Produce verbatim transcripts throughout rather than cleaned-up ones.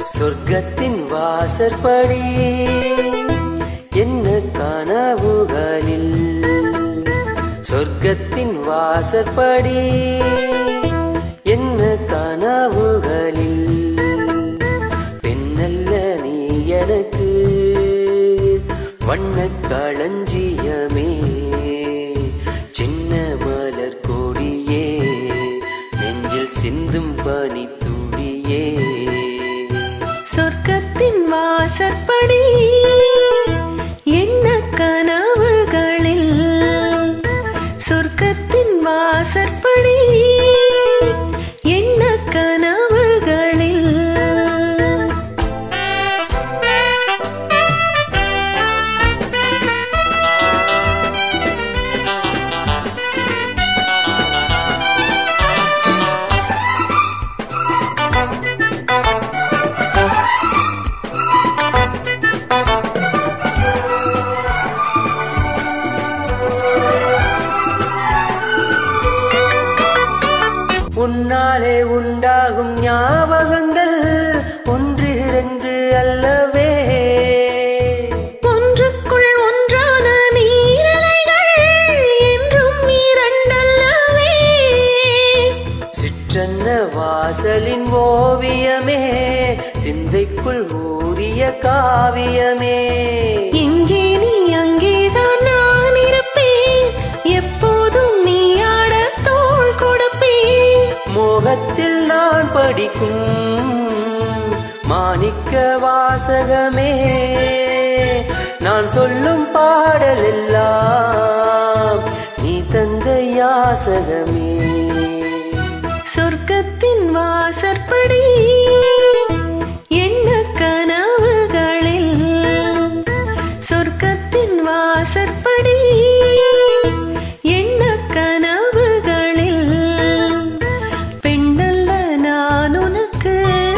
சொர்க்கத்தின் வாசற்படி என்ன கனவுகளில் சொர்க்கத்தின் வாசற்படி என்ன கனவுகளில் பெண்ணல்ல நீ எனக்கு வண்ணக் களஞ்சியமே சின்ன மலர் கொடியே நெஞ்சில் சிந்தும் பனித்துளியே சொர்க்கத்தின் வாசற்படி என்ன கனவுகளில் சொர்க்கத்தின் வாசற்படி என்ன கனவுகளில் உன்னாலே உண்டாகும் ஞாபகங்கள் ஒன்று இரண்டு அல்லவே ஒன்றுக்குள் ஒன்றான நீரலைகள் என்றும் இரண்டல்லவே சிற்றன்ன வாசலின் ஓவியமே சிந்தைக்குள் ஊறிய காவியமே இங்கே நீ அங்கேதான் நான் இருப்பேன் எப்போதும் நீ ஆட தோள் கொடுப்பேன் மோகத்தில் நான் படிக்கும் மாணிக்க வாசகமே நான் சொல்லும் பாடல் எல்லாம் நீ தந்த யாசகமே சொர்க்கத்தின் வாசற்படி என்ன கனவுகளில் சொர்க்கத்தின் வாசற்படி என்ன கனவுகளில் பெண்ணல்ல நான் உனக்கு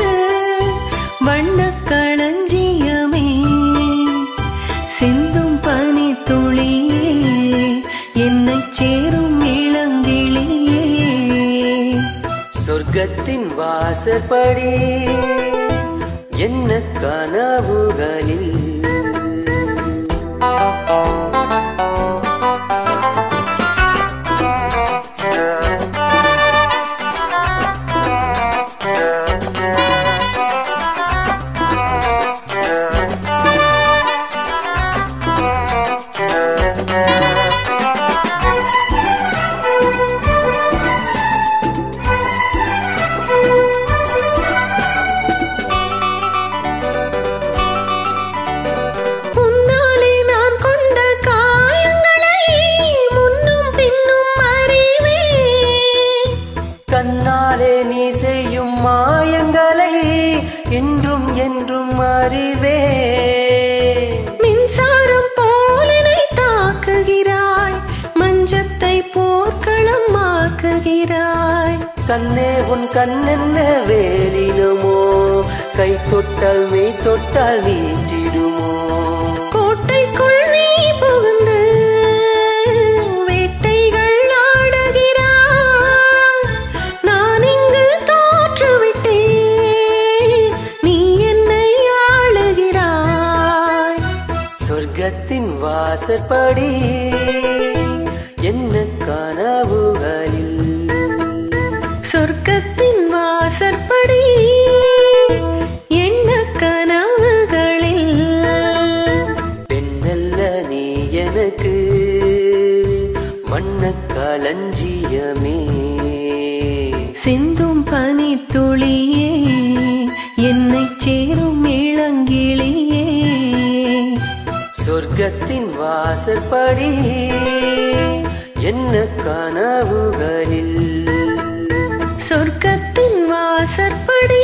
வண்ணக் களஞ்சியமே சிந்தும் பனி துளியே என்னைச் சேரும் இளங்கிளியே சொர்க்கத்தின் வாசற்படி என்ன கனவுகளில் உன்னாலே நான் கொண்ட காயங்களை முன்னும் பின்னும் அறிவேன் கண்ணாலே நீ செய்யும் மாயங்களை இன்றும் என்றும் அறிவே மின்சாரம் போலனை தாக்குகிறாய் மஞ்சத்தை போர்க்களம் ஆக்குகிறாய் கண்ணே உன் கண்ணென்ன வேலினமோ கை தொட்டால் மெய் தொட்டால் நீட்டிடுமோ கோட்டைக்குள் நீ புகுந்து வேட்டைகள் ஆடுகிறாய் நான் இங்கு தோற்றுவிட்டேன் நீ என்னை ஆளுகிறாய் சொர்க்கத்தின் வாசற்படி என்ன கனவுகளில் சொர்க்கத்தின் வாசற்படி என்ன கனவுகளில் பெண்ணல்ல நீ எனக்கு வண்ணக் களஞ்சியமே சிந்தும் பனி துளியே என்னைச் சேரும் இளங்கிளியே சொர்க்கத்தின் வாசற்படி என்ன கனவுகளில் சொர்க்கத்தின் வாசற்படி